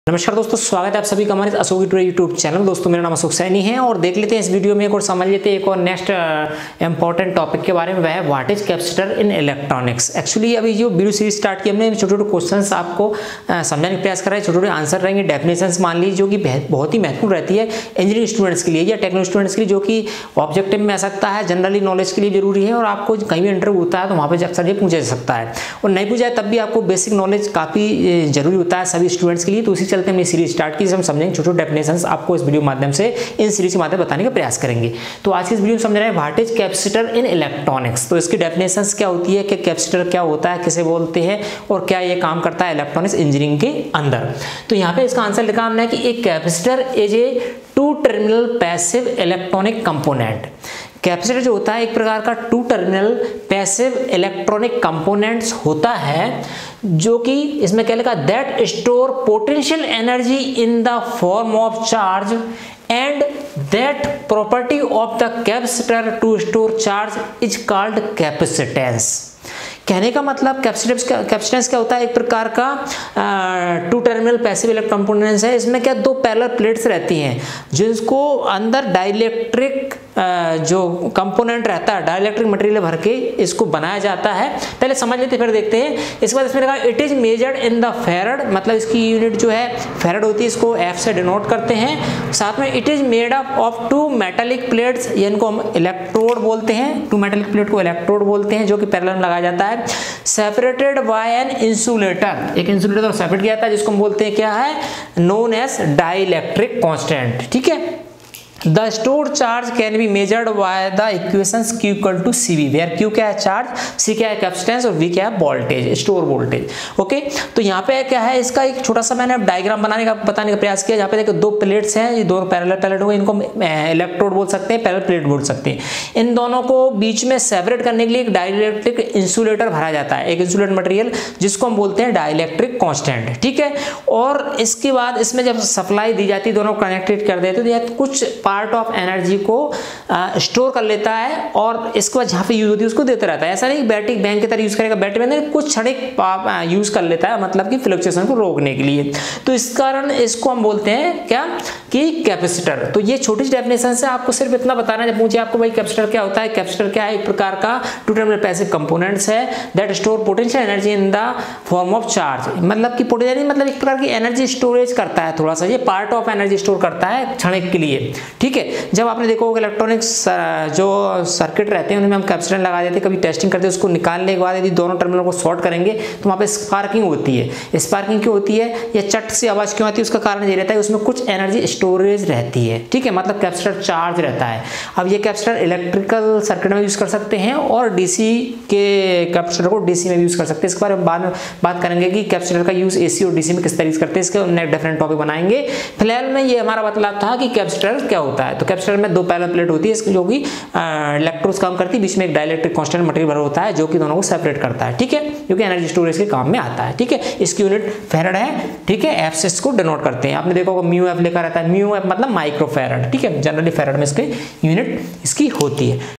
नमस्कार दोस्तों, स्वागत है आप सभी का हमारे अशोक ट्यूटोरियल यूट्यूब चैनल। दोस्तों मेरा नाम अशोक सैनी है और देख लेते हैं इस वीडियो में एक और समझ लेते हैं एक और नेक्स्ट इंपॉर्टेंट टॉपिक के बारे में, वह है what is capacitor in electronics. Actually अभी जो वीडियो सीरीज स्टार्ट की हमने छोटे छोटे क्वेश्चंस आपको समझाने का प्रयास कर रहे हैं, छोटे छोटे आंसर रहेंगे, डेफिनेशंस मान लीजिए जो कि बहुत ही महत्वपूर्ण रहती है इंजीनियरिंग स्टूडेंट्स के लिए या टेक्निकल स्टूडेंट्स के लिए, जो कि ऑब्जेक्टिव में आ सकता है, जनरली नॉलेज के लिए जरूरी है और आपको कहीं भी इंटरव्यू होता है तो वहाँ पर अक्सर ये पूछा जा सकता है और नहीं पूछा है तब भी आपको बेसिक नॉलेज काफ़ी जरूरी होता है सभी स्टूडेंट्स के लिए। तो उसी चलते हमने सीरीज स्टार्ट की, हम समझेंगे छोटे छोटे डेफिनेशंस आपको इस वीडियो के माध्यम से, इन सीरीज के माध्यम से बताने का प्रयास करेंगे। तो आज की इस वीडियो में समझ रहे हैं what is capacitor in electronics. तो इसकी डेफिनेशंस क्या होती है कि कैपेसिटर क्या होता है, किसे बोलते हैं और क्या ये काम करता है इलेक्ट्रॉनिक्स इंजीनियरिंग के अंदर। तो यहाँ पे इसका आंसर लिखा हमने कि एक capacitor is a two terminal passive electronic component. Capacitor जो होता है एक प्रकार का two terminal passive electronic components होता है, जो कि इसमें क्या लिखा, that store potential energy in the form of charge and that property of the capacitor to store charge is called capacitance. कहने का मतलब कैपेसिटेंस क्या होता है, एक प्रकार का two terminal passive electric components है। इसमें क्या दो पैरेलल प्लेट्स रहती हैं जिसको अंदर डाइलेक्ट्रिक जो कंपोनेंट रहता है, डाइलेक्ट्रिक मटेरियल भर के इसको बनाया जाता है। पहले समझ लेते फिर देखते हैं। इसके बाद इसमें लिखा it is measured in the farad, मतलब इसकी यूनिट जो है फैरड होती है, इसको एफ से डिनोट करते हैं। साथ में it is made up of two metallic plates, इनको हम इलेक्ट्रोड बोलते हैं, टू मेटालिक प्लेट को इलेक्ट्रोड बोलते हैं, जो कि पैरेलल में लगाया जाता है। सेपरेटेड बाय एन इंसुलेटर, एक इंसुलेटर सेपरेट किया जाता है जिसको हम बोलते हैं क्या है, नोन एज डाइलेक्ट्रिक कांस्टेंट। ठीक है। The stored charge can be measured by the equations Q equal to CV, where Q क्या है चार्ज, C क्या है कैपेसिटेंस और V क्या है वोल्टेज, स्टोर वोल्टेज। ओके, तो यहाँ पे क्या है, इसका एक छोटा सा मैंने डायग्राम बताने का प्रयास किया। यहाँ पे देखो दो प्लेट्स हैं, ये दोनों पैरेलल प्लेट होंगे, इनको इलेक्ट्रोड बोल सकते हैं, पैरेलल प्लेट बोल सकते हैं। इन दोनों को बीच में सेपरेट करने के लिए एक डाइलेक्ट्रिक इंसुलेटर भरा जाता है, एक इंसुलेटर मटेरियल जिसको हम बोलते हैं डाइलेक्ट्रिक कांस्टेंट। ठीक है। और इसके बाद इसमें जब सप्लाई दी जाती है, दोनों कनेक्टेड कर देते हैं तो कुछ पार्ट ऑफ एनर्जी को स्टोर कर लेता है और इसके बाद जहां पे यूज होती है उसको देता रहता है। ऐसा नहीं बैटरी बैंक की तरह यूज करेगा, बैटरी बैंक कुछ क्षणिक यूज कर लेता है, मतलब कि फ्लक्चुएशन को रोकने के लिए। तो इस कारण इसको हम बोलते हैं क्या कि कैपेसिटर। तो ये छोटी सी डेफिनेशन से आपको सिर्फ इतना बताना है। जब पूछे आपको भाई कैपेसिटर क्या होता है, कैपेसिटर क्या है, एक प्रकार का टू टर्मिनल पैसिव कंपोनेंट्स है that store potential energy in the form of charge, मतलब कि पोटेंशियल मतलब एक प्रकार की एनर्जी स्टोरेज करता है, थोड़ा सा ये पार्ट ऑफ एनर्जी स्टोर करता है क्षणिक के लिए। ठीक है। जब आपने देखो इलेक्ट्रॉनिक्स जो सर्किट रहते हैं उनमें हम कैपेसिटर लगा देते हैं, कभी टेस्टिंग करते हैं, उसको निकालने के बाद यदि दोनों टर्मिनल को शॉर्ट करेंगे तो वहाँ पे स्पार्किंग होती है। स्पार्किंग क्यों होती है या चट से आवाज क्यों आती है, उसका कारण ये रहता है उसमें कुछ एनर्जी स्टोरेज रहती है। ठीक है, मतलब कैपेसिटर चार्ज रहता है। अब ये कैपेसिटर इलेक्ट्रिकल सर्किट में यूज कर सकते हैं और डीसी के कैपेसिटर को डीसी में यूज कर सकते हैं। इस बारे में बाद में बात करेंगे कि कैपेसिटर का यूज एसी और डीसी में किस तरीके से करते हैं, इसके डिफरेंट टॉपिक बनाएंगे। फिलहाल में ये हमारा मतलब था कि कैपेसिटर क्या होता है। तो कैपेसिटर में दो पैरेलल प्लेट होती है जो कि इलेक्ट्रोड्स काम करती है, बीच में एक डाइलेक्ट्रिक कांस्टेंट मटेरियल भरा होता है जो कि दोनों को सेपरेट करता है। ठीक है, जो कि एनर्जी स्टोरेज के काम में आता है। ठीक है, इसकी यूनिट फैरड है। ठीक है, एफ से इसको डिनोट करते हैं। आपने देखा होगा म्यू एफ लिखा रहता है, म्यू एफ मतलब माइक्रो फैरड। ठीक है, जनरली फैरड में इसकी यूनिट इसकी होती है।